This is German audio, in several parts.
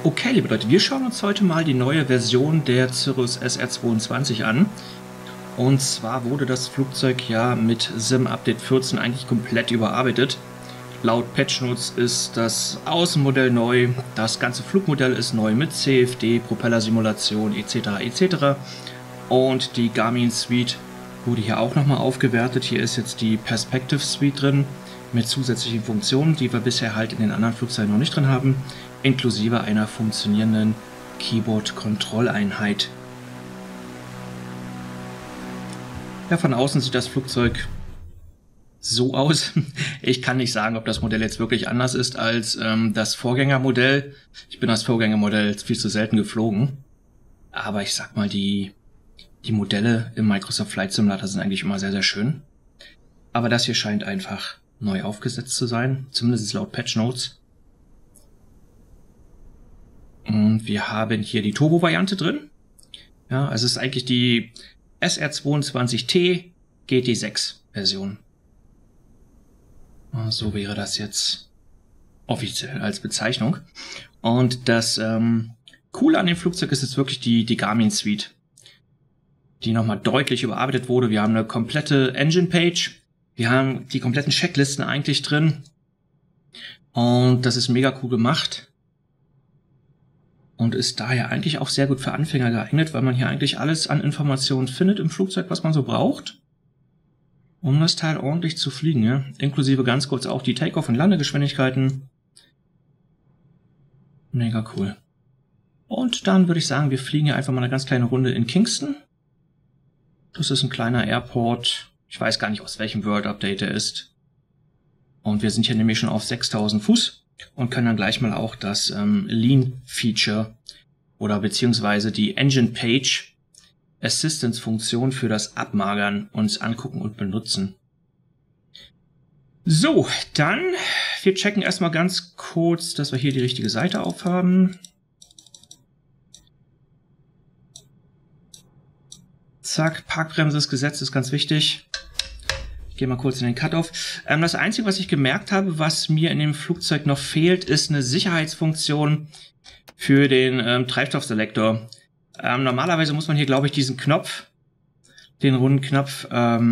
Okay, liebe Leute, wir schauen uns heute mal die neue Version der Cirrus SR22 an. Und zwar wurde das Flugzeug ja mit SIM Update 14 eigentlich komplett überarbeitet. Laut Patch Notes ist das Außenmodell neu, das ganze Flugmodell ist neu mit CFD, Propellersimulation etc. etc. Und die Garmin Suite wurde hier auch nochmal aufgewertet. Hier ist jetzt die Perspective Suite drin mit zusätzlichen Funktionen, die wir bisher halt in den anderen Flugzeugen noch nicht drin haben, inklusive einer funktionierenden Keyboard-Kontrolleinheit. Ja, von außen sieht das Flugzeug so aus. Ich kann nicht sagen, ob das Modell jetzt wirklich anders ist als das Vorgängermodell. Ich bin das Vorgängermodell viel zu selten geflogen. Aber ich sag mal, die Modelle im Microsoft Flight Simulator sind eigentlich immer sehr, sehr schön. Aber das hier scheint einfach neu aufgesetzt zu sein, zumindest laut Patch Notes. Und wir haben hier die Turbo-Variante drin. Ja, also es ist eigentlich die SR22T GT6 Version. So wäre das jetzt offiziell als Bezeichnung. Und das Coole an dem Flugzeug ist jetzt wirklich die Garmin Suite, die nochmal deutlich überarbeitet wurde. Wir haben eine komplette Engine-Page. Wir haben die kompletten Checklisten eigentlich drin. Und das ist mega cool gemacht. Und ist daher eigentlich auch sehr gut für Anfänger geeignet, weil man hier eigentlich alles an Informationen findet im Flugzeug, was man so braucht, um das Teil ordentlich zu fliegen. Ja? Inklusive ganz kurz auch die Takeoff- und Landegeschwindigkeiten. Mega cool. Und dann würde ich sagen, wir fliegen hier einfach mal eine ganz kleine Runde in Kingston. Das ist ein kleiner Airport. Ich weiß gar nicht, aus welchem World Update er ist. Und wir sind hier nämlich schon auf 6000 Fuß. Und können dann gleich mal auch das Lean-Feature oder beziehungsweise die Engine-Page Assistance-Funktion für das Abmagern uns angucken und benutzen. So, dann, wir checken erstmal ganz kurz, dass wir hier die richtige Seite aufhaben. Zack, Parkbremse ist gesetzt, ist ganz wichtig. Ich gehe mal kurz in den Cut-Off. Das Einzige, was ich gemerkt habe, was mir in dem Flugzeug noch fehlt, ist eine Sicherheitsfunktion für den Treibstoffselektor. Normalerweise muss man hier, glaube ich, diesen Knopf, den runden Knopf,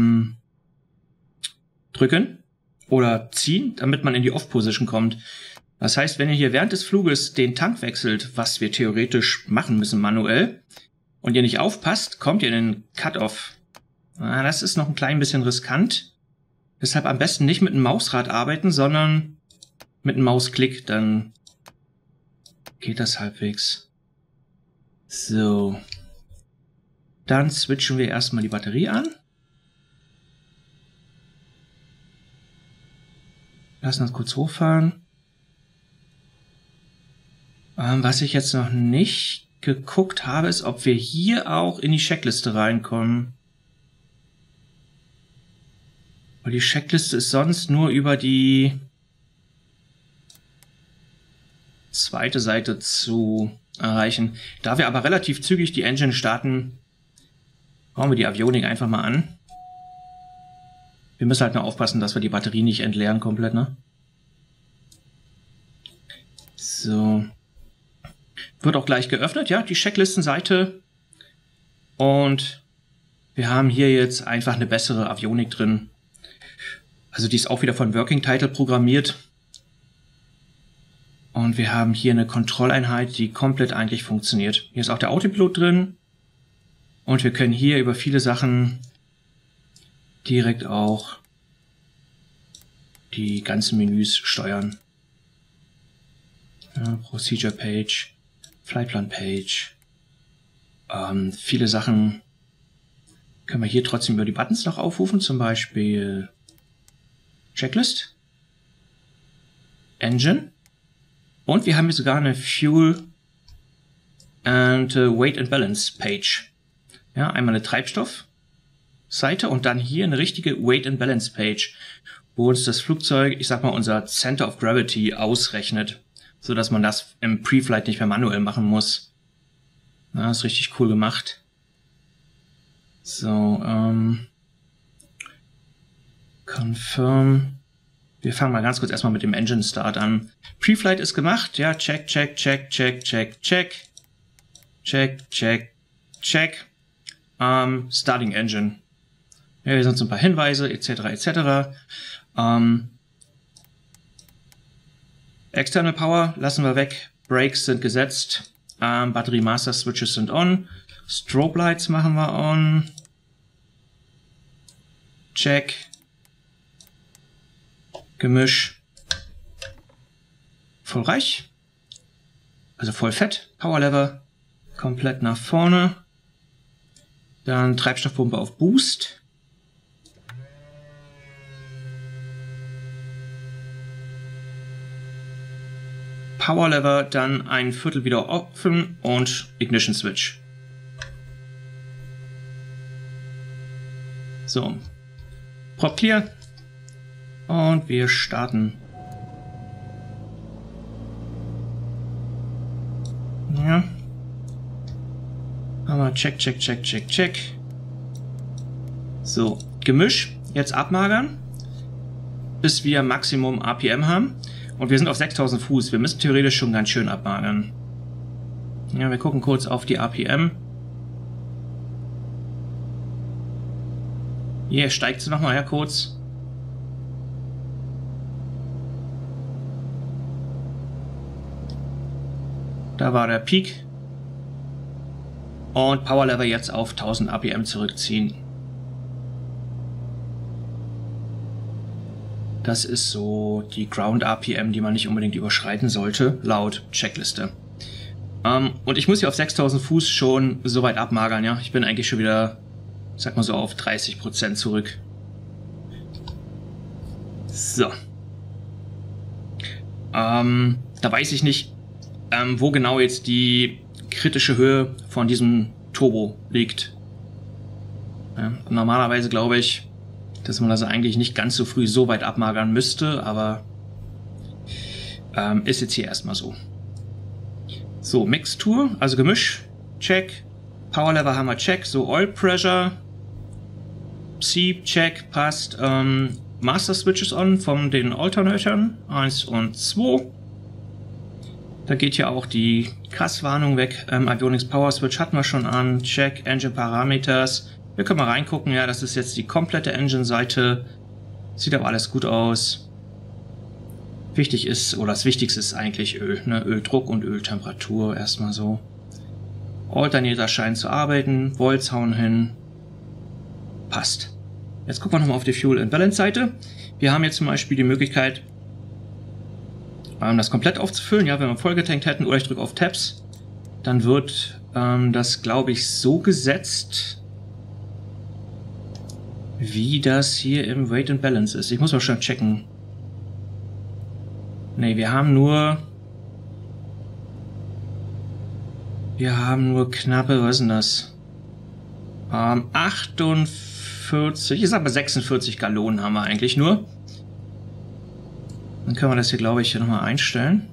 drücken oder ziehen, damit man in die Off-Position kommt. Das heißt, wenn ihr hier während des Fluges den Tank wechselt, was wir theoretisch machen müssen manuell, und ihr nicht aufpasst, kommt ihr in den Cut-Off. Das ist noch ein klein bisschen riskant. Deshalb am besten nicht mit einem Mausrad arbeiten, sondern mit einem Mausklick, dann geht das halbwegs. So. Dann switchen wir erstmal die Batterie an. Lassen uns kurz hochfahren. Was ich jetzt noch nicht geguckt habe, ist, ob wir hier auch in die Checkliste reinkommen. Weil die Checkliste ist sonst nur über die zweite Seite zu erreichen. Da wir aber relativ zügig die Engine starten, bauen wir die Avionik einfach mal an. Wir müssen halt nur aufpassen, dass wir die Batterie nicht entleeren komplett, ne? So. Wird auch gleich geöffnet, ja, die Checklistenseite. Und wir haben hier jetzt einfach eine bessere Avionik drin. Also die ist auch wieder von Working Title programmiert. Und wir haben hier eine Kontrolleinheit, die komplett eigentlich funktioniert. Hier ist auch der Autopilot drin. Und wir können hier über viele Sachen direkt auch die ganzen Menüs steuern. Ja, Procedure Page, Flightplan Page. Viele Sachen können wir hier trotzdem über die Buttons noch aufrufen. Zum Beispiel Checklist, Engine und wir haben hier sogar eine Fuel and Weight and Balance Page. Ja, einmal eine Treibstoffseite und dann hier eine richtige Weight and Balance Page, wo uns das Flugzeug, ich sag mal, unser Center of Gravity ausrechnet, so dass man das im Pre-Flight nicht mehr manuell machen muss. Ja, ist richtig cool gemacht. So, Confirm. Wir fangen mal ganz kurz erstmal mit dem Engine Start an. Preflight ist gemacht. Ja, check, check, check, check, check, check. Check, check, check. Starting Engine. Ja, hier sind so ein paar Hinweise, etc., etc. External Power lassen wir weg. Brakes sind gesetzt. Battery Master Switches sind on. Strobe Lights machen wir on. Check. Gemisch. Voll reich. Also voll fett. Power Lever. Komplett nach vorne. Dann Treibstoffpumpe auf Boost. Power Lever, dann ein Viertel wieder offen und Ignition Switch. So. Prop clear. Und wir starten. Ja. Aber check, check, check, check, check. So, Gemisch. Jetzt abmagern. Bis wir Maximum APM haben. Und wir sind auf 6000 Fuß. Wir müssen theoretisch schon ganz schön abmagern. Ja, wir gucken kurz auf die APM. Hier steigt sie nochmal her kurz. Da war der Peak. Und Power Lever jetzt auf 1000 APM zurückziehen. Das ist so die Ground APM, die man nicht unbedingt überschreiten sollte, laut Checkliste. Und ich muss hier auf 6000 Fuß schon so weit abmagern, ja. Ich bin eigentlich schon wieder, sag mal so, auf 30% zurück. So. Da weiß ich nicht, wo genau jetzt die kritische Höhe von diesem Turbo liegt. Ja, normalerweise glaube ich, dass man das eigentlich nicht ganz so früh so weit abmagern müsste, aber ist jetzt hier erstmal so. So, Mixtur, also Gemisch, check. Power Lever haben wir check. So, Oil Pressure, Sieb, check, passt. Master Switches on von den Alternatoren, 1 und 2. Da geht ja auch die Krasswarnung weg. Avionics Power Switch hatten wir schon an. Check, Engine Parameters. Wir können mal reingucken. Ja, das ist jetzt die komplette Engine-Seite. Sieht aber alles gut aus. Wichtig ist, oder das Wichtigste ist eigentlich Öl. Ne? Öldruck und Öltemperatur erstmal so. Alternator scheint zu arbeiten. Volts hauen hin. Passt. Jetzt gucken wir nochmal auf die Fuel and Balance Seite. Wir haben jetzt zum Beispiel die Möglichkeit, das komplett aufzufüllen. Ja, wenn wir vollgetankt hätten, oder ich drücke auf Tabs, dann wird das, glaube ich, so gesetzt, wie das hier im Weight and Balance ist. Ich muss mal schon checken. Ne, wir haben nur knappe, was ist denn das? 48, ich sag mal 46 Gallonen haben wir eigentlich nur. Dann können wir das hier, glaube ich, hier nochmal einstellen.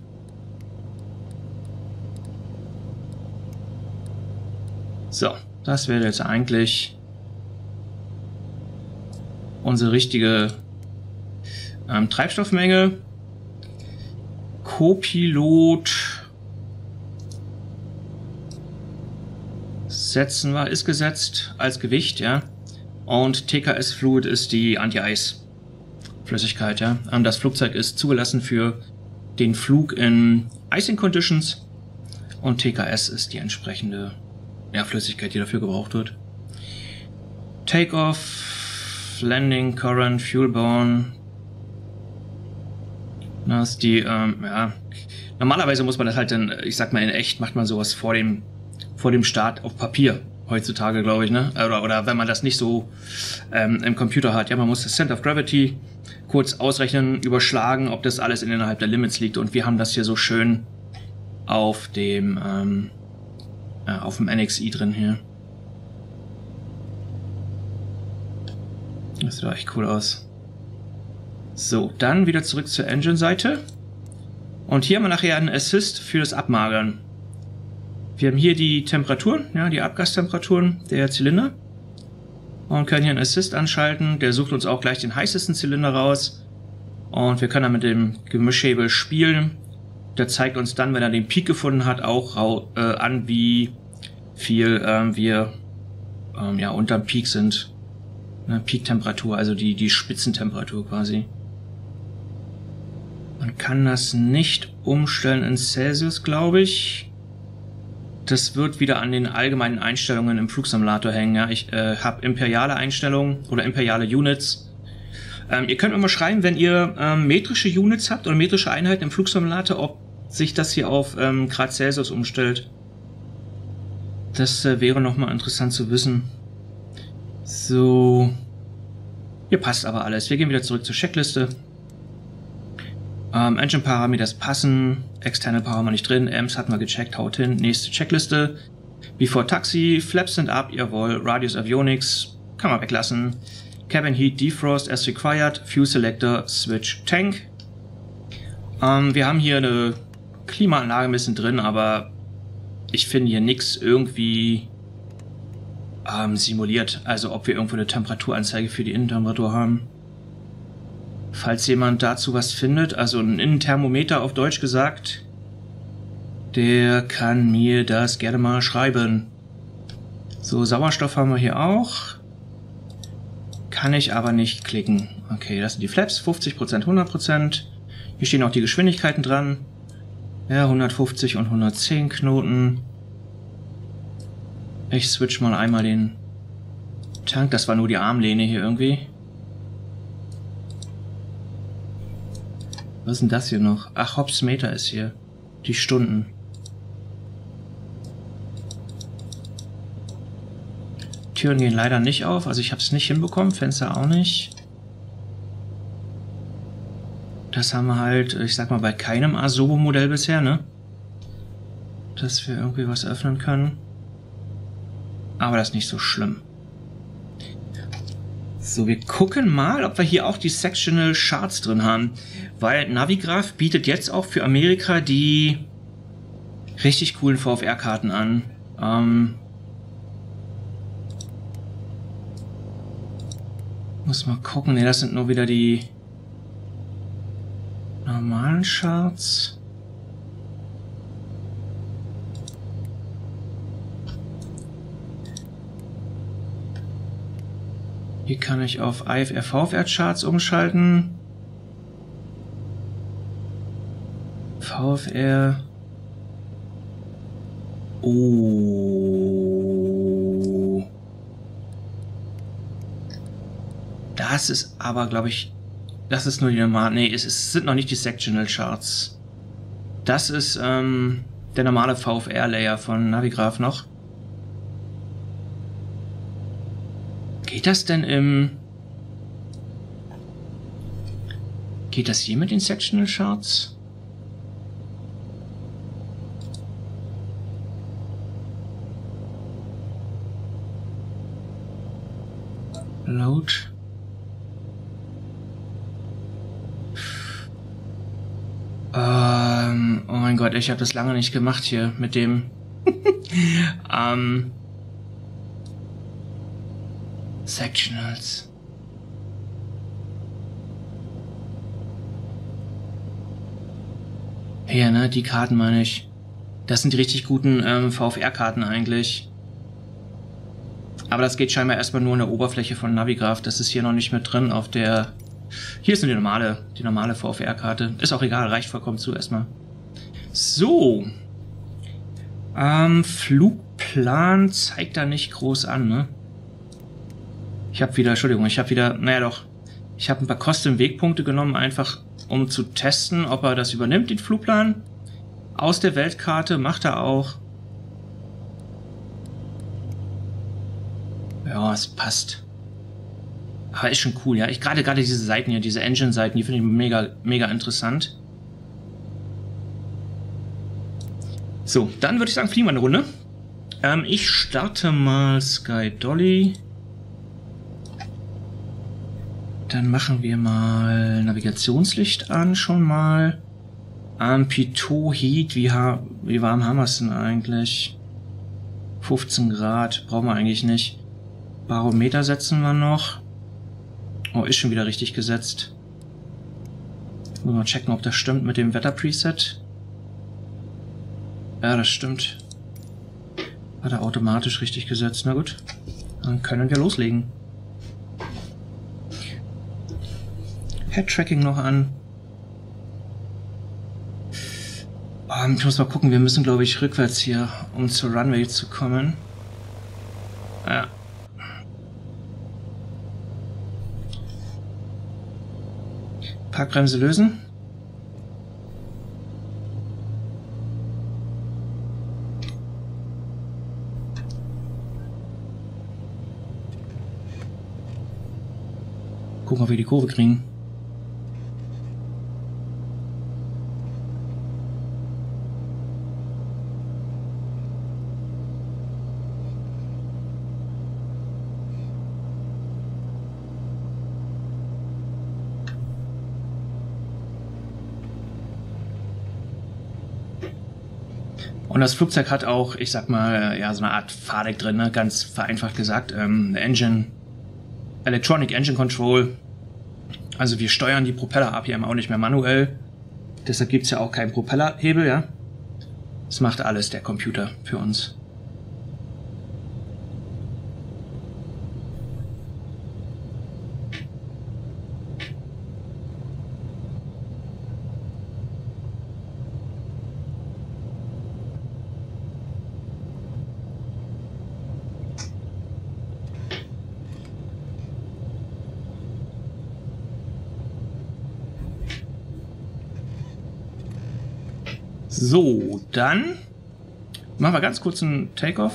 So, das wäre jetzt eigentlich unsere richtige Treibstoffmenge. Copilot setzen wir, ist gesetzt als Gewicht, ja. Und TKS Fluid ist die Anti-Ice-Flüssigkeit, ja. Das Flugzeug ist zugelassen für den Flug in Icing Conditions und TKS ist die entsprechende Flüssigkeit, die dafür gebraucht wird. Takeoff, Landing, Current, Fuel Burn. Das ist die, normalerweise muss man das halt dann, ich sag mal in echt, macht man sowas vor dem Start auf Papier. Heutzutage, glaube ich, ne? Oder wenn man das nicht so im Computer hat. Ja, man muss das Center of Gravity kurz ausrechnen, überschlagen, ob das alles innerhalb der Limits liegt. Und wir haben das hier so schön auf dem NXI drin hier. Das sieht doch echt cool aus. So, dann wieder zurück zur Engine-Seite. Und hier haben wir nachher einen Assist für das Abmagern. Wir haben hier die Temperaturen, ja, die Abgastemperaturen der Zylinder. Und können hier einen Assist anschalten. Der sucht uns auch gleich den heißesten Zylinder raus. Und wir können dann mit dem Gemischhebel spielen. Der zeigt uns dann, wenn er den Peak gefunden hat, auch an, wie viel wir ja, unterm Peak sind. Ne, Peak-Temperatur, also die Spitzentemperatur quasi. Man kann das nicht umstellen in Celsius, glaube ich. Das wird wieder an den allgemeinen Einstellungen im Flugsimulator hängen. Ja, ich habe imperiale Einstellungen oder imperiale Units. Ihr könnt mir mal schreiben, wenn ihr metrische Units habt oder metrische Einheiten im Flugsimulator, ob sich das hier auf Grad Celsius umstellt. Das wäre nochmal interessant zu wissen. So. Hier passt aber alles. Wir gehen wieder zurück zur Checkliste. Engine Parameters passen. Externe Power haben wir nicht drin. Amps hatten wir gecheckt. Haut hin. Nächste Checkliste. Before Taxi. Flaps sind up. Jawohl. Radius Avionics. Kann man weglassen. Cabin Heat Defrost as required. Fuel Selector. Switch Tank. Wir haben hier eine Klimaanlage ein bisschen drin, aber ich finde hier nichts irgendwie simuliert. Also ob wir irgendwo eine Temperaturanzeige für die Innentemperatur haben. Falls jemand dazu was findet, also ein Innenthermometer auf Deutsch gesagt, der kann mir das gerne mal schreiben. So, Sauerstoff haben wir hier auch. Kann ich aber nicht klicken. Okay, das sind die Flaps, 50%, 100%. Hier stehen auch die Geschwindigkeiten dran. Ja, 150 und 110 Knoten. Ich switch mal einmal den Tank. Das war nur die Armlehne hier irgendwie. Was ist denn das hier noch? Ach, Hobbs Meter ist hier. Die Stunden. Türen gehen leider nicht auf. Also ich habe es nicht hinbekommen. Fenster auch nicht. Das haben wir halt, ich sag mal, bei keinem Asobo-Modell bisher, ne? Dass wir irgendwie was öffnen können. Aber das ist nicht so schlimm. So, wir gucken mal, ob wir hier auch die Sectional Charts drin haben. Weil Navigraph bietet jetzt auch für Amerika die richtig coolen VFR-Karten an. Muss mal gucken. Ne, das sind nur wieder die normalen Charts. Hier kann ich auf IFR VFR Charts umschalten. VFR. Oh. Das ist aber, glaube ich, das ist nur die normale. Nee, es sind noch nicht die Sectional Charts. Das ist der normale VFR-Layer von Navigraph noch. Geht das denn im... Geht das hier mit den Sectional Charts? Load. Oh mein Gott, ich habe das lange nicht gemacht hier mit dem Sectionals. Hier, ne, die Karten meine ich. Das sind die richtig guten VFR-Karten eigentlich. Aber das geht scheinbar erstmal nur in der Oberfläche von Navigraph. Das ist hier noch nicht mit drin auf der... Hier ist nur die normale VFR-Karte. Ist auch egal, reicht vollkommen zu erstmal. So. Flugplan zeigt da nicht groß an, ne? Ich habe wieder, Entschuldigung, naja doch. Ich habe ein paar Custom-Wegpunkte genommen, einfach um zu testen, ob er das übernimmt, den Flugplan. Aus der Weltkarte macht er auch. Ja, es passt. Aber ist schon cool, ja. Gerade diese Seiten hier, diese Engine-Seiten, die finde ich mega, mega interessant. So, dann würde ich sagen, fliegen wir eine Runde. Ich starte mal Sky Dolly. Dann machen wir mal Navigationslicht an, schon mal. Pitot Heat, wie warm haben wir es denn eigentlich? 15 Grad, brauchen wir eigentlich nicht. Barometer setzen wir noch. Oh, ist schon wieder richtig gesetzt. Mal checken, ob das stimmt mit dem Wetter-Preset. Ja, das stimmt. Hat er automatisch richtig gesetzt. Na gut, dann können wir loslegen. Head-Tracking noch an. Ich muss mal gucken, wir müssen, glaube ich, rückwärts hier, um zur Runway zu kommen. Ja. Parkbremse lösen. Gucken, ob wir die Kurve kriegen. Und das Flugzeug hat auch, ich sag mal, ja, so eine Art Fahrdeck drin, ne? Ganz vereinfacht gesagt. Electronic Engine Control. Also wir steuern die Propeller-APM auch nicht mehr manuell. Deshalb gibt es ja auch keinen Propellerhebel, ja. Das macht alles der Computer für uns. So, dann machen wir ganz kurz einen Takeoff.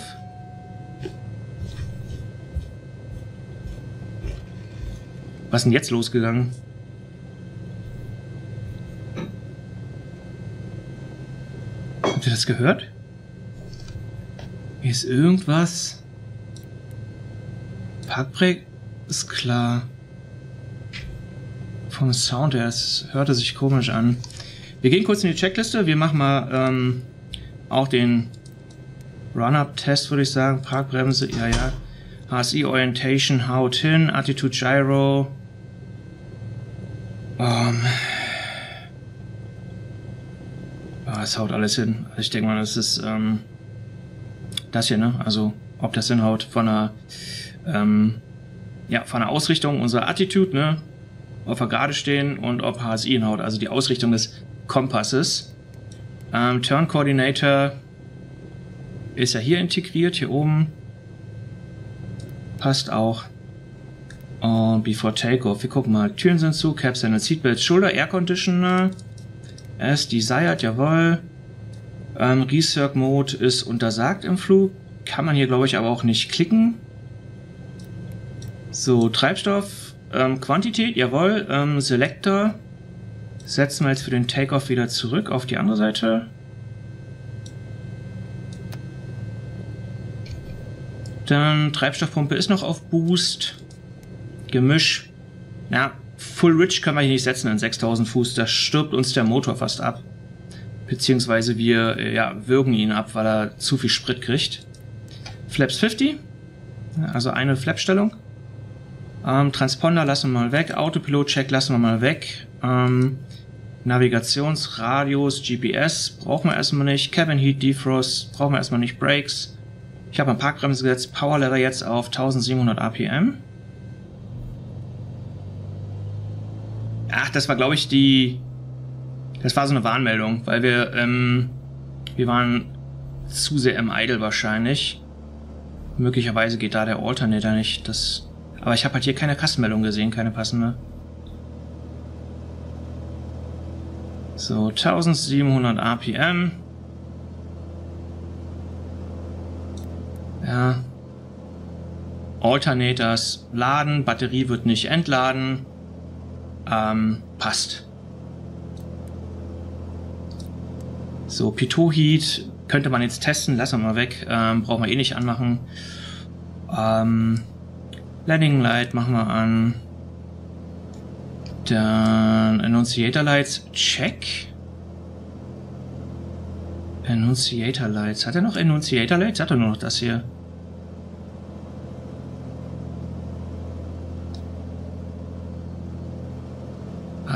Was ist denn jetzt losgegangen? Habt ihr das gehört? Hier ist irgendwas. Parkbrake ist klar. Vom Sound her, es hörte sich komisch an. Wir gehen kurz in die Checkliste. Wir machen mal auch den Run-Up-Test, würde ich sagen. Parkbremse, ja. HSI Orientation, Haut hin, Attitude Gyro. Es haut alles hin. Also ich denke mal, das ist das hier, ne? Also ob das hinhaut von der von der Ausrichtung unserer Attitude, ne? Ob wir gerade stehen und ob HSI hinhaut, also die Ausrichtung des Kompasses. Turn Coordinator ist ja hier integriert, hier oben. Passt auch. Und before takeoff, wir gucken mal. Türen sind zu, Caps and Seatbelts, Shoulder, Air Conditioner. As desired, jawohl. Recirc Mode ist untersagt im Flug. Kann man hier, glaube ich, aber auch nicht klicken. So, Treibstoff, Quantität, jawohl. Selector. Setzen wir jetzt für den Takeoff wieder zurück auf die andere Seite. Dann Treibstoffpumpe ist noch auf Boost. Gemisch. Ja, Full Rich können wir hier nicht setzen in 6000 Fuß. Da stirbt uns der Motor fast ab. Beziehungsweise wir würgen ihn ab, weil er zu viel Sprit kriegt. Flaps 50. Also eine Flapstellung. Transponder lassen wir mal weg. Autopilot-Check lassen wir mal weg. Navigationsradius, GPS brauchen wir erstmal nicht. Cabin Heat, Defrost brauchen wir erstmal nicht. Brakes. Ich habe eine Parkbremse gesetzt. Power Lever jetzt auf 1700 APM. Ach, das war, glaube ich, das war so eine Warnmeldung, weil wir waren zu sehr im Idle wahrscheinlich. Möglicherweise geht da der Alternator nicht. Aber ich habe halt hier keine Kassenmeldung gesehen, keine passende. So, 1700 APM. Ja. Alternators laden, Batterie wird nicht entladen. Passt. So, Pitot Heat könnte man jetzt testen, lassen wir mal weg. Brauchen wir eh nicht anmachen. Landing Light machen wir an. Dann Annunciator Lights, check. Annunciator Lights. Hat er noch Annunciator Lights? Hat er nur noch das hier?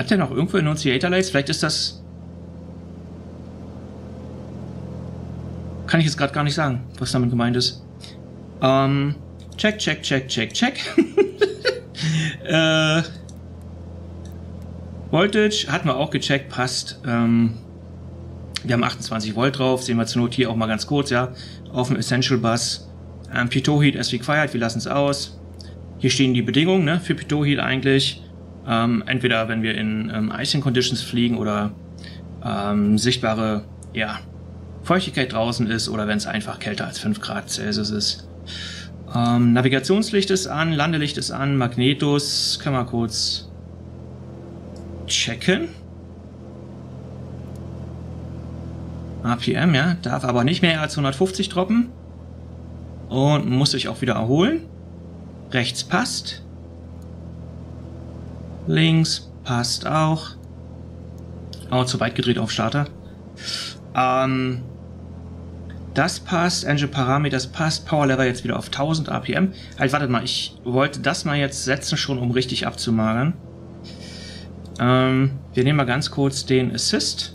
Hat der noch irgendwo Annunciator Lights? Vielleicht ist das... Kann ich jetzt gerade gar nicht sagen, was damit gemeint ist. Check. Voltage hatten wir auch gecheckt, passt. Wir haben 28 Volt drauf, sehen wir zur Not hier auch mal ganz kurz, ja. Auf dem Essential Bus. Pitot Heat as required, wir lassen es aus. Hier stehen die Bedingungen, ne, für Pitot Heat eigentlich. Entweder wenn wir in Icing Conditions fliegen oder sichtbare, ja, Feuchtigkeit draußen ist oder wenn es einfach kälter als 5 Grad Celsius ist. Navigationslicht ist an, Landelicht ist an, Magnetos, können wir kurz checken. APM, ja, darf aber nicht mehr als 150 droppen. Und muss sich auch wieder erholen. Rechts passt. Links passt auch. Oh, zu weit gedreht auf Starter. Das passt, Engine Parameters passt, Power Level jetzt wieder auf 1000 APM. Halt, wartet mal, ich wollte das mal jetzt setzen, schon um richtig abzumagern. Wir nehmen mal ganz kurz den Assist.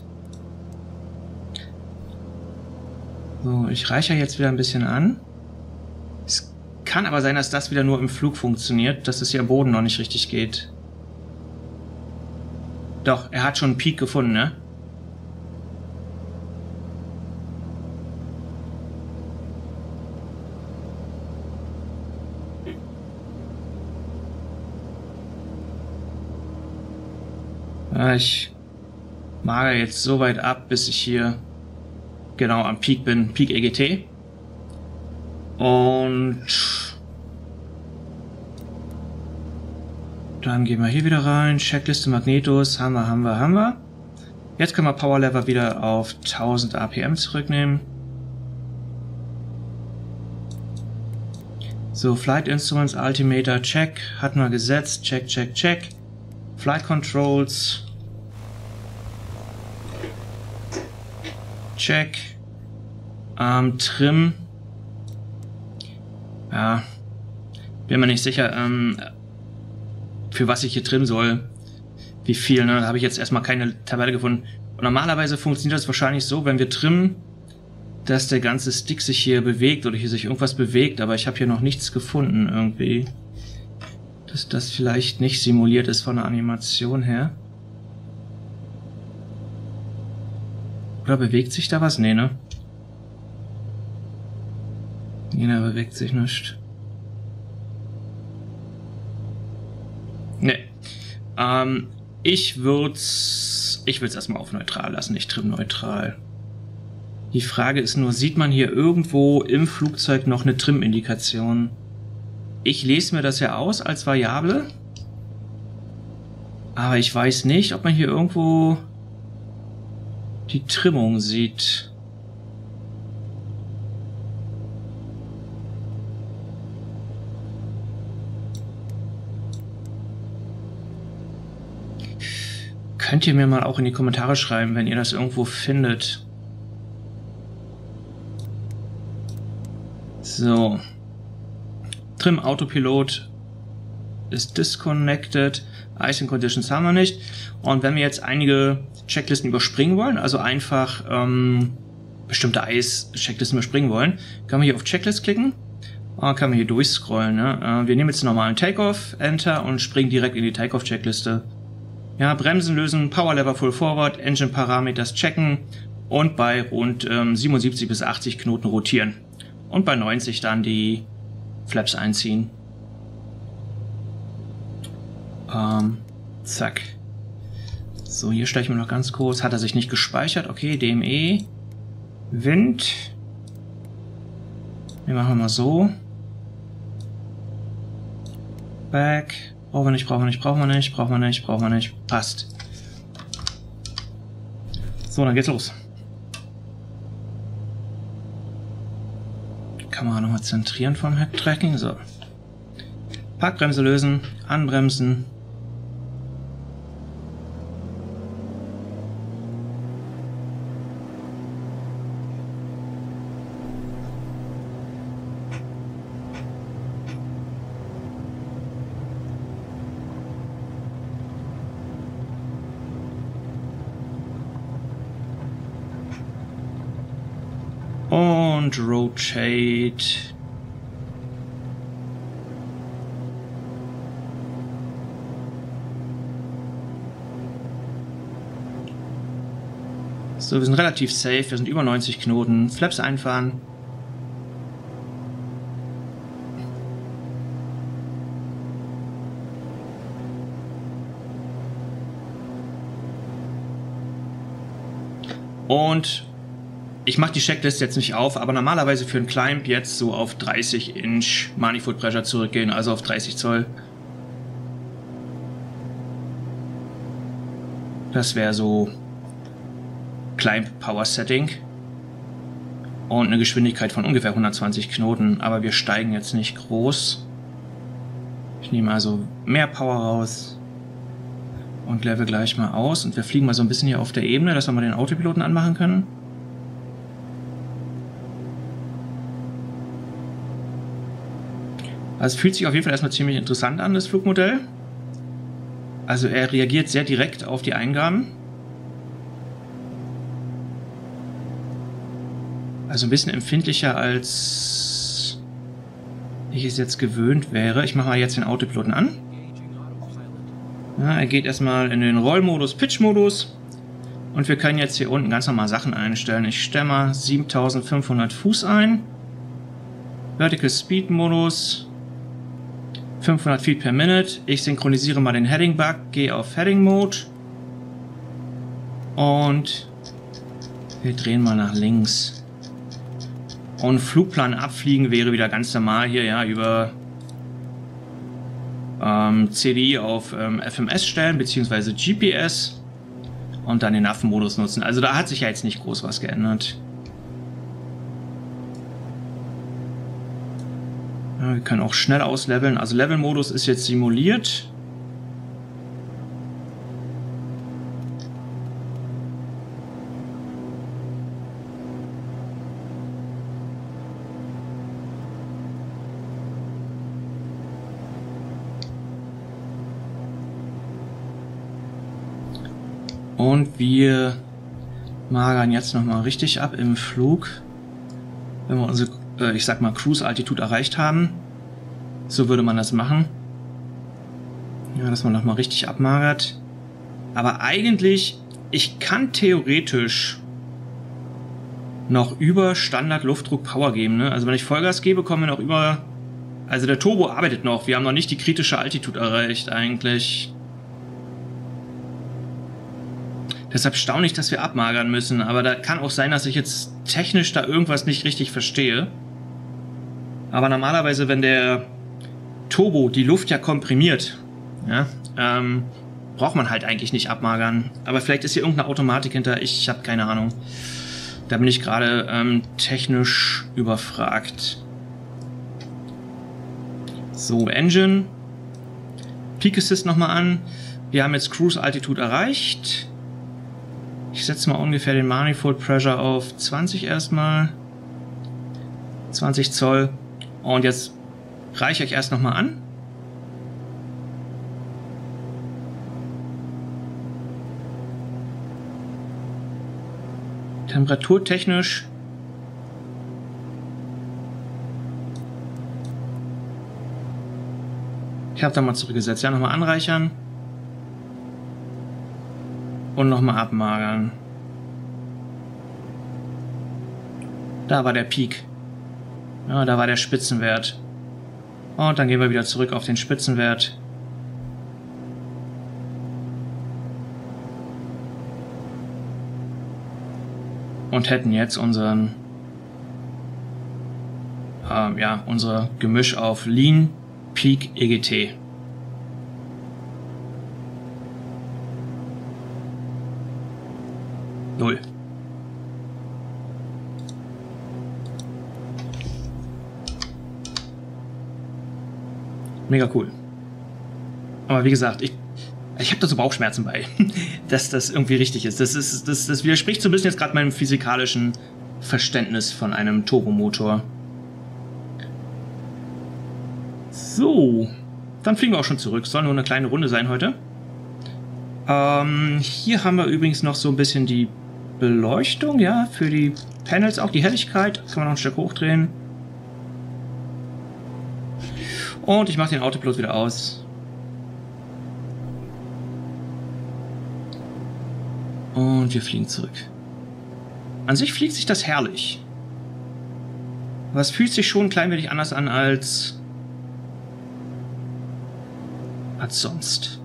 So, ich reiche jetzt wieder ein bisschen an. Es kann aber sein, dass das wieder nur im Flug funktioniert, dass es hier am Boden noch nicht richtig geht. Doch, er hat schon einen Peak gefunden, ne? Ich mager jetzt so weit ab, bis ich hier genau am Peak bin, Peak EGT. Und dann gehen wir hier wieder rein, Checkliste Magnetos, haben wir. Jetzt können wir Power Level wieder auf 1000 APM zurücknehmen. So, Flight Instruments, Altimeter, check, hatten wir gesetzt, check. Flight Controls, check. Trim. Ja. Bin mir nicht sicher, für was ich hier trimmen soll. Wie viel, ne? Da habe ich jetzt erstmal keine Tabelle gefunden. Und normalerweise funktioniert das wahrscheinlich so, wenn wir trimmen, dass der ganze Stick sich hier bewegt oder hier sich irgendwas bewegt. Aber ich habe hier noch nichts gefunden irgendwie. Dass das vielleicht nicht simuliert ist von der Animation her. Oder bewegt sich da was? Nee, ne? Nee, da bewegt sich nicht. Nee. Ich würde es erstmal auf neutral lassen. Ich trimme neutral. Die Frage ist nur, sieht man hier irgendwo im Flugzeug noch eine Trim-Indikation? Ich lese mir das ja aus als Variable. Aber ich weiß nicht, ob man hier irgendwo die Trimmung sieht. Könnt ihr mir mal auch in die Kommentare schreiben, wenn ihr das irgendwo findet. So. Trim Autopilot ist disconnected. Icing Conditions haben wir nicht. Und wenn wir jetzt einige Checklisten überspringen wollen, also einfach bestimmte Checklisten überspringen wollen, können wir hier auf Checklist klicken. Und können wir hier durchscrollen. Ne? Wir nehmen jetzt den normalen Takeoff, Enter und springen direkt in die Takeoff-Checkliste. Ja, Bremsen lösen, Power Lever Full Forward, Engine Parameters checken und bei rund 77 bis 80 Knoten rotieren. Und bei 90 dann die Flaps einziehen. Zack. So, hier stelle ich mir noch ganz kurz. Hat er sich nicht gespeichert? Okay, DME. Wind. Wir machen mal so. Back. Brauchen wir nicht. Passt. So, dann geht's los. Kamera nochmal zentrieren vom Head-Tracking. So. Parkbremse lösen, anbremsen. Und Rotate. So, wir sind relativ safe, wir sind über 90 Knoten. Flaps einfahren. Und ich mache die Checklist jetzt nicht auf, aber normalerweise für einen Climb jetzt so auf 30 Inch Manifold Pressure zurückgehen, also auf 30 Zoll. Das wäre so Climb Power Setting. Und eine Geschwindigkeit von ungefähr 120 Knoten, aber wir steigen jetzt nicht groß. Ich nehme also mehr Power raus. Und level gleich mal aus. Und wir fliegen mal so ein bisschen hier auf der Ebene, dass wir mal den Autopiloten anmachen können. Also es fühlt sich auf jeden Fall erstmal ziemlich interessant an, das Flugmodell. Also er reagiert sehr direkt auf die Eingaben. Also ein bisschen empfindlicher, als ich es jetzt gewöhnt wäre. Ich mache mal jetzt den Autopiloten an. Ja, er geht erstmal in den Rollmodus, Pitch-Modus. Und wir können jetzt hier unten ganz normal Sachen einstellen. Ich stelle mal 7500 Fuß ein. Vertical Speed Modus. 500 Feet per Minute. Ich synchronisiere mal den Heading Bug. Gehe auf Heading Mode. Und wir drehen mal nach links. Und Flugplan abfliegen wäre wieder ganz normal hier, ja, über CDI auf FMS stellen, beziehungsweise GPS und dann den Affenmodus nutzen. Also da hat sich ja jetzt nicht groß was geändert. Ja, wir können auch schnell ausleveln. Also Level-Modus ist jetzt simuliert. Und wir magern jetzt nochmal richtig ab im Flug, wenn wir unsere, ich sag mal, Cruise-Altitude erreicht haben. So würde man das machen. Ja, dass man nochmal richtig abmagert. Aber eigentlich, ich kann theoretisch noch über Standard-Luftdruck Power geben, ne? Also wenn ich Vollgas gebe, kommen wir noch über... Also der Turbo arbeitet noch. Wir haben noch nicht die kritische Altitude erreicht eigentlich. Deshalb staunlich, dass wir abmagern müssen, aber da kann auch sein, dass ich jetzt technisch da irgendwas nicht richtig verstehe. Aber normalerweise, wenn der Turbo die Luft ja komprimiert, ja, braucht man halt eigentlich nicht abmagern. Aber vielleicht ist hier irgendeine Automatik hinter, ich habe keine Ahnung. Da bin ich gerade technisch überfragt. So, Engine. Peak Assist nochmal an. Wir haben jetzt Cruise Altitude erreicht. Ich setze mal ungefähr den Manifold Pressure auf 20 erstmal. 20 Zoll. Und jetzt reiche ich erst nochmal an. Temperaturtechnisch. Ich habe da mal zurückgesetzt. Ja, nochmal anreichern. Und nochmal abmagern. Da war der Peak. Ja, da war der Spitzenwert. Und dann gehen wir wieder zurück auf den Spitzenwert. Und hätten jetzt unseren, ja, unser Gemisch auf Lean, Peak, EGT. Null. Mega cool. Aber wie gesagt, ich habe da so Bauchschmerzen bei, dass das irgendwie richtig ist. Das widerspricht so ein bisschen jetzt gerade meinem physikalischen Verständnis von einem Turbomotor. So, dann fliegen wir auch schon zurück. Soll nur eine kleine Runde sein heute. Hier haben wir übrigens noch so ein bisschen die Beleuchtung, ja, für die Panels, auch die Helligkeit, kann man noch ein Stück hochdrehen. Und ich mache den Autopilot wieder aus. Und wir fliegen zurück. An sich fliegt sich das herrlich. Aber es fühlt sich schon ein klein wenig anders an als sonst.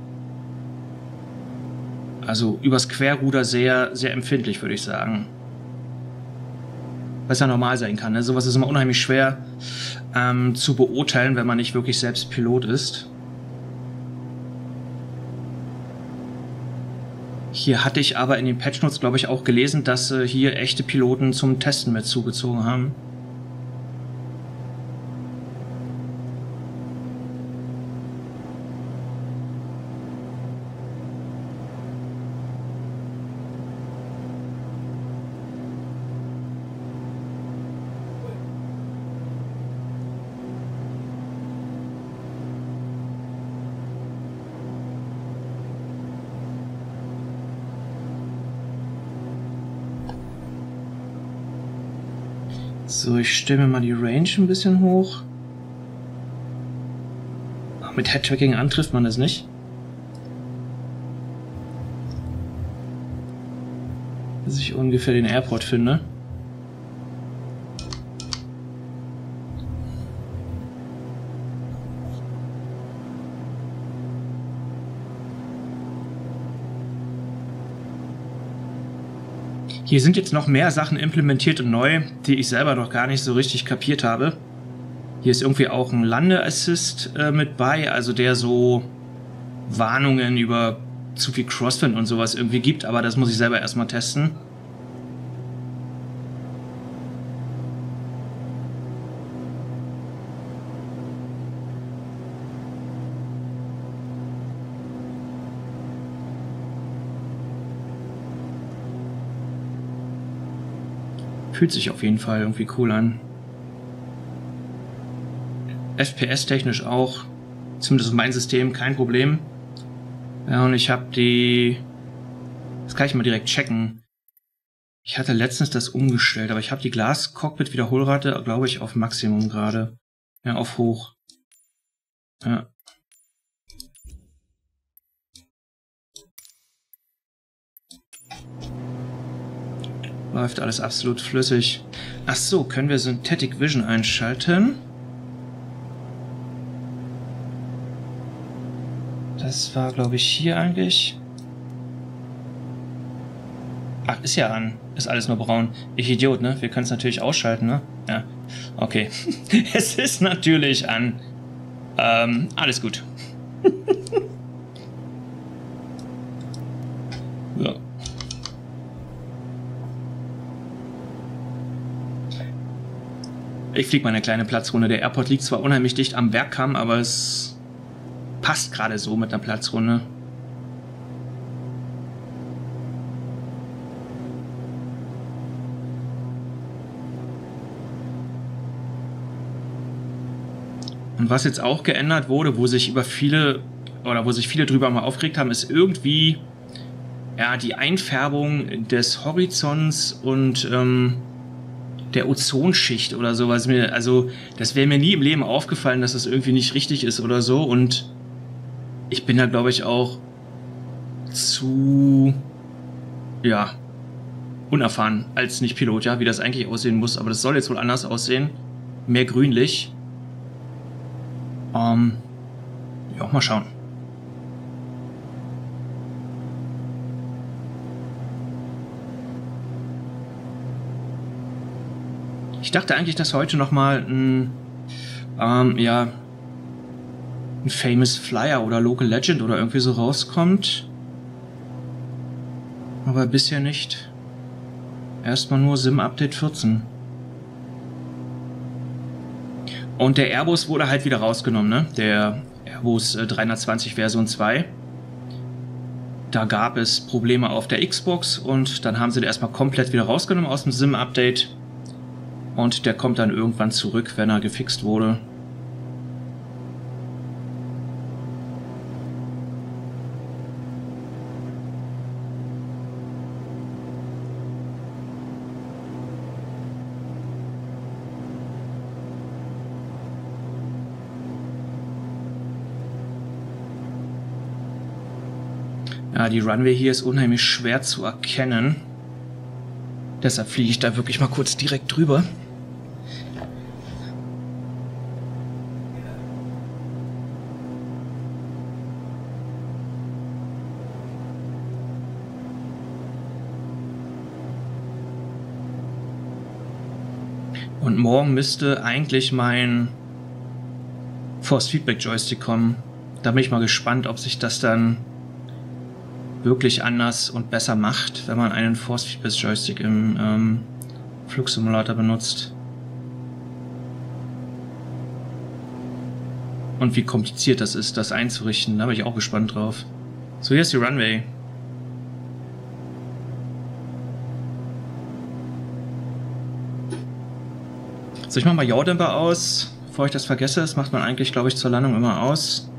Also übers Querruder sehr, sehr empfindlich, würde ich sagen. Was ja normal sein kann. Ne? Sowas ist immer unheimlich schwer zu beurteilen, wenn man nicht wirklich selbst Pilot ist. Hier hatte ich aber in den Patch Notes, glaube ich, auch gelesen, dass hier echte Piloten zum Testen mit zugezogen haben. So, ich stelle mir mal die Range ein bisschen hoch. Ach, mit Head-Tracking an trifft man das nicht. Dass ich ungefähr den Airport finde. Hier sind jetzt noch mehr Sachen implementiert und neu, die ich selber noch gar nicht so richtig kapiert habe. Hier ist irgendwie auch ein Landeassist mit bei, also der so Warnungen über zu viel Crosswind und sowas irgendwie gibt, aber das muss ich selber erstmal testen. Fühlt sich auf jeden Fall irgendwie cool an. FPS-technisch auch, zumindest auf mein System, kein Problem. Ja, und ich habe die... Das kann ich mal direkt checken. Ich hatte letztens das umgestellt, aber ich habe die Glas-Cockpit-Wiederholrate, glaube ich, auf Maximum gerade. Ja, auf hoch. Ja. Läuft alles absolut flüssig. Ach so, können wir Synthetic Vision einschalten? Das war, glaube ich, hier eigentlich. Ach, ist ja an. Ist alles nur braun. Ich Idiot, ne? Wir können es natürlich ausschalten, ne? Ja. Okay. Es ist natürlich an. Alles gut. So. Ich fliege meine kleine Platzrunde. Der Airport liegt zwar unheimlich dicht am Bergkamm, aber es passt gerade so mit einer Platzrunde. Und was jetzt auch geändert wurde, wo sich viele drüber mal aufgeregt haben, ist irgendwie ja die Einfärbung des Horizonts und der Ozonschicht oder sowas. Also das wäre mir nie im Leben aufgefallen, dass das irgendwie nicht richtig ist oder so. Und ich bin da, glaube ich, auch zu ja unerfahren als Nicht-Pilot, ja, wie das eigentlich aussehen muss. Aber das soll jetzt wohl anders aussehen. Mehr grünlich. Ja, mal schauen. Ich dachte eigentlich, dass heute nochmal ein Famous Flyer oder Local Legend oder irgendwie so rauskommt. Aber bisher nicht. Erstmal nur Sim Update 14. Und der Airbus wurde halt wieder rausgenommen, ne? Der Airbus 320 Version 2. Da gab es Probleme auf der Xbox und dann haben sie den erstmal komplett wieder rausgenommen aus dem Sim-Update. Und der kommt dann irgendwann zurück, wenn er gefixt wurde. Ja, die Runway hier ist unheimlich schwer zu erkennen. Deshalb fliege ich da wirklich mal kurz direkt drüber. Und morgen müsste eigentlich mein Force Feedback Joystick kommen. Da bin ich mal gespannt, ob sich das dann wirklich anders und besser macht, wenn man einen Force Feedback Joystick im Flugsimulator benutzt. Und wie kompliziert das ist, das einzurichten. Da bin ich auch gespannt drauf. So, hier ist die Runway. So, ich mache mal Yaw-Dämpfer aus, bevor ich das vergesse. Das macht man eigentlich, glaube ich, zur Landung immer aus.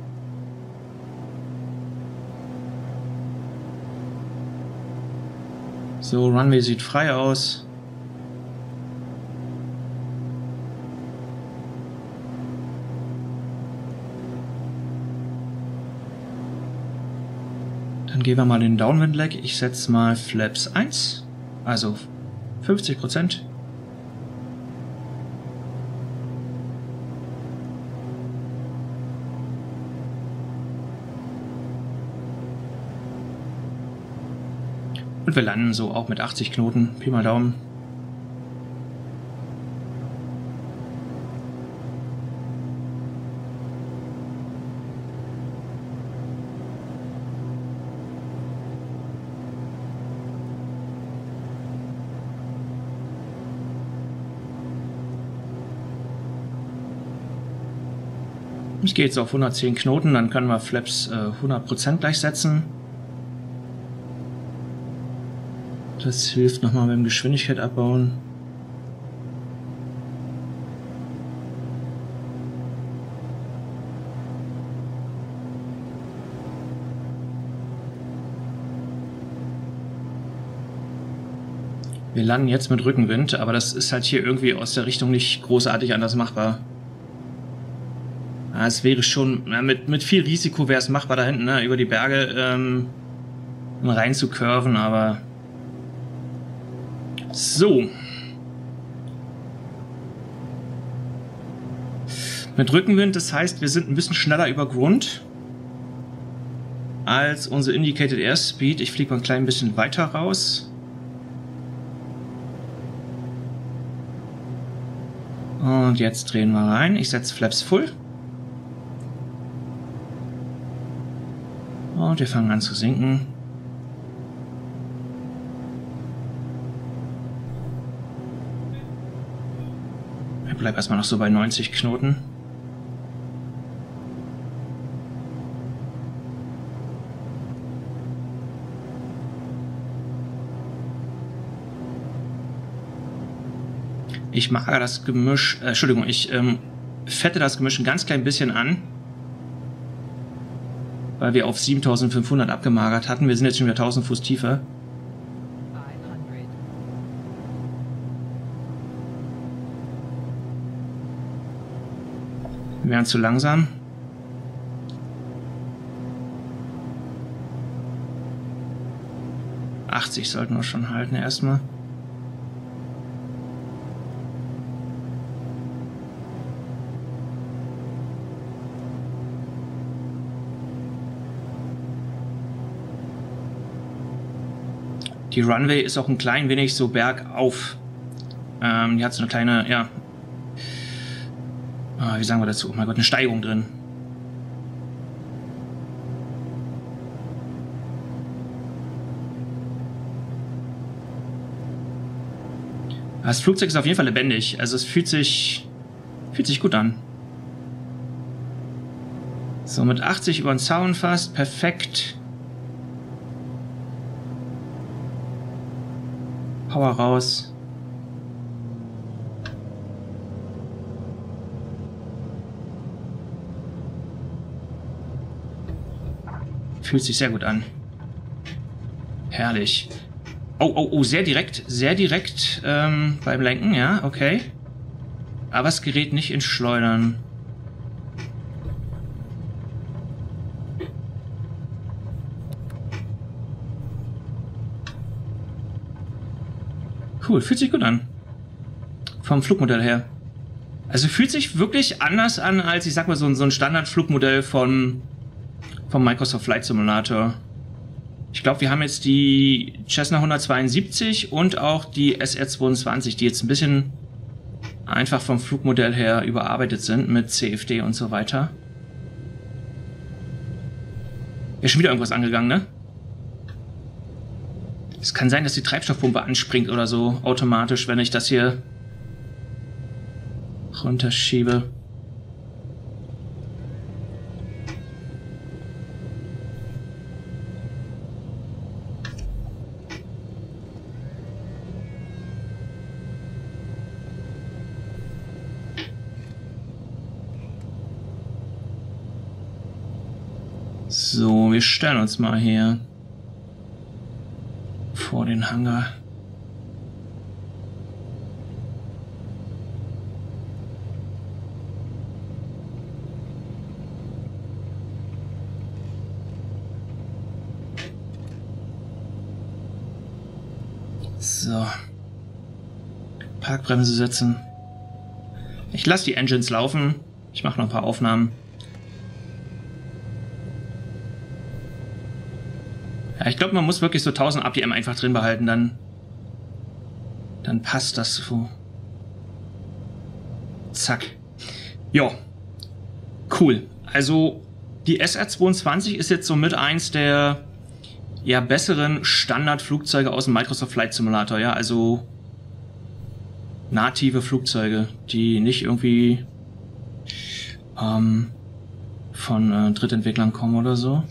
So, Runway sieht frei aus. Dann gehen wir mal den Downwind Leg. Ich setze mal Flaps 1, also 50%. Und wir landen so auch mit 80 Knoten. Pi mal Daumen. Ich gehe jetzt auf 110 Knoten, dann können wir Flaps 100% gleich setzen. Das hilft nochmal beim Geschwindigkeit abbauen. Wir landen jetzt mit Rückenwind, aber das ist halt hier irgendwie aus der Richtung nicht großartig anders machbar. Ja, es wäre schon, mit viel Risiko wäre es machbar da hinten, ne, über die Berge rein zu curven, aber so. Mit Rückenwind, das heißt, wir sind ein bisschen schneller über Grund als unsere Indicated Airspeed. Ich fliege mal ein klein bisschen weiter raus. Und jetzt drehen wir rein. Ich setze Flaps Full. Und wir fangen an zu sinken. Ich bleibe erstmal noch so bei 90 Knoten. Ich mache das Gemisch, Entschuldigung, ich fette das Gemisch ein ganz klein bisschen an, weil wir auf 7500 abgemagert hatten. Wir sind jetzt schon wieder 1000 Fuß tiefer. Wir wären zu langsam. '80 sollten wir schon halten erstmal. Die Runway ist auch ein klein wenig so bergauf. Die hat so eine kleine, ja, wie sagen wir dazu? Oh mein Gott, eine Steigung drin. Das Flugzeug ist auf jeden Fall lebendig. Also es fühlt sich gut an. So, mit 80 über den Zaun fast. Perfekt. Power raus. Fühlt sich sehr gut an. Herrlich. Oh, oh, oh, sehr direkt beim Lenken, ja, okay. Aber das gerät nicht ins Schleudern. Cool, fühlt sich gut an. Vom Flugmodell her. Also fühlt sich wirklich anders an als, ich sag mal, so ein Standardflugmodell vom Microsoft Flight Simulator. Ich glaube, wir haben jetzt die Cessna 172 und auch die SR22, die jetzt ein bisschen einfach vom Flugmodell her überarbeitet sind mit CFD und so weiter. Ja, schon wieder irgendwas angegangen, ne? Es kann sein, dass die Treibstoffpumpe anspringt oder so automatisch, wenn ich das hier runterschiebe. So, wir stellen uns mal hier vor den Hangar. So. Parkbremse setzen. Ich lasse die Engines laufen. Ich mache noch ein paar Aufnahmen. Ja, ich glaube, man muss wirklich so 1000 APM einfach drin behalten, dann passt das so. Zack. Jo. Cool. Also die SR22 ist jetzt somit eins der ja besseren Standardflugzeuge aus dem Microsoft Flight Simulator, ja, also native Flugzeuge, die nicht irgendwie von Drittentwicklern kommen oder so.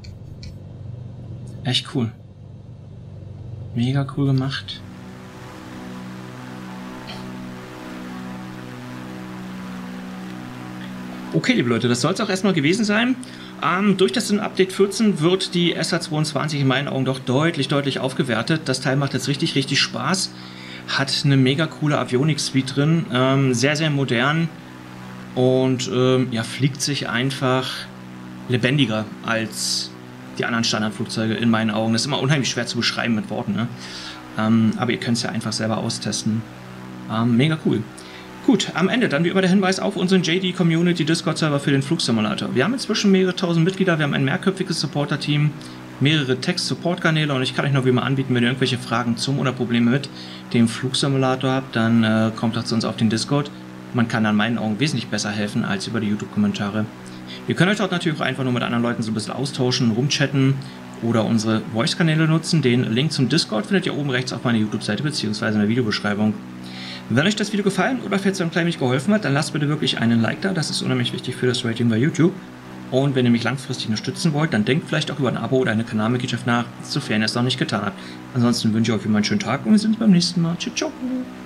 Echt cool. Mega cool gemacht. Okay, liebe Leute, das soll es auch erstmal gewesen sein. Durch das Update 14 wird die SR22 in meinen Augen doch deutlich aufgewertet. Das Teil macht jetzt richtig Spaß. Hat eine mega coole Avionik-Suite drin. Sehr modern. Und ja, fliegt sich einfach lebendiger als die anderen Standardflugzeuge in meinen Augen. Das ist immer unheimlich schwer zu beschreiben mit Worten, ne? Aber ihr könnt es ja einfach selber austesten. Mega cool. Gut, am Ende dann wie immer der Hinweis auf unseren JD Community Discord Server für den Flugsimulator. Wir haben inzwischen mehrere tausend Mitglieder, wir haben ein mehrköpfiges Supporter-Team, mehrere Text-Support-Kanäle und ich kann euch noch wie immer anbieten, wenn ihr irgendwelche Fragen zum oder Probleme mit dem Flugsimulator habt, dann kommt doch zu uns auf den Discord. Man kann an meinen Augen wesentlich besser helfen als über die YouTube-Kommentare. Ihr könnt euch dort natürlich auch einfach nur mit anderen Leuten so ein bisschen austauschen, rumchatten oder unsere Voice-Kanäle nutzen. Den Link zum Discord findet ihr oben rechts auf meiner YouTube-Seite bzw. in der Videobeschreibung. Wenn euch das Video gefallen oder falls es ein klein wenig geholfen hat, dann lasst bitte wirklich einen Like da, das ist unheimlich wichtig für das Rating bei YouTube. Und wenn ihr mich langfristig unterstützen wollt, dann denkt vielleicht auch über ein Abo oder eine Kanalmitgliedschaft nach, sofern ihr es noch nicht getan habt. Ansonsten wünsche ich euch immer einen schönen Tag und wir sehen uns beim nächsten Mal. Ciao, ciao!